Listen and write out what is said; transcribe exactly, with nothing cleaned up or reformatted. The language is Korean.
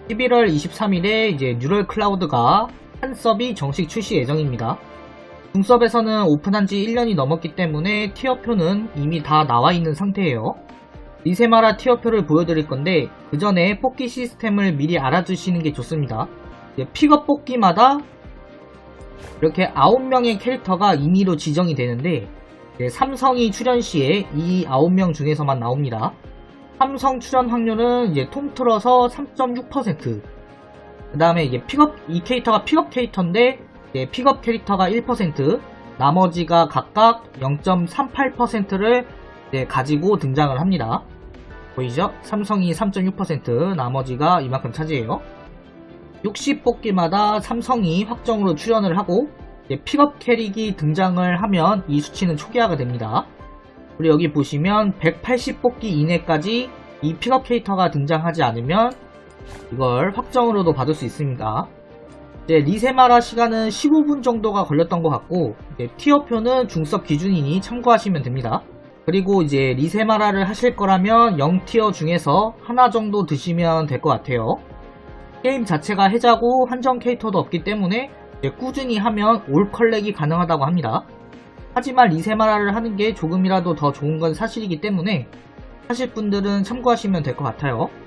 십일월 이십삼일에 이제 뉴럴 클라우드가 한 서비 정식 출시 예정입니다. 중섭에서는 오픈한지 일 년이 넘었기 때문에 티어표는 이미 다 나와 있는 상태예요. 리세마라 티어표를 보여드릴 건데 그 전에 뽑기 시스템을 미리 알아두시는 게 좋습니다. 픽업 뽑기마다 이렇게 아홉 명의 캐릭터가 임의로 지정이 되는데 삼성이 출연 시에 이 아홉 명 중에서만 나옵니다. 삼성 출연 확률은 이제 통틀어서 삼 점 육 퍼센트. 그 다음에 이게 픽업, 이 캐릭터가 픽업 캐릭터인데 픽업 캐릭터가 일 퍼센트, 나머지가 각각 영 점 삼팔 퍼센트를 가지고 등장을 합니다. 보이죠? 삼성이 삼 점 육 퍼센트, 나머지가 이만큼 차지해요. 육십 뽑기마다 삼성이 확정으로 출연을 하고 픽업 캐릭이 등장을 하면 이 수치는 초기화가 됩니다. 그리고 여기 보시면 백팔십 뽑기 이내까지 이 픽업 캐릭터가 등장하지 않으면 이걸 확정으로도 받을 수 있습니다. 이제 리세마라 시간은 십오 분 정도가 걸렸던 것 같고 티어표는 중섭 기준이니 참고하시면 됩니다. 그리고 이제 리세마라를 하실 거라면 영 티어 중에서 하나 정도 드시면 될 것 같아요. 게임 자체가 해자고 한정 캐릭터도 없기 때문에 꾸준히 하면 올 컬렉이 가능하다고 합니다. 하지만 리세마라를 하는 게 조금이라도 더 좋은 건 사실이기 때문에 하실 분들은 참고하시면 될 것 같아요.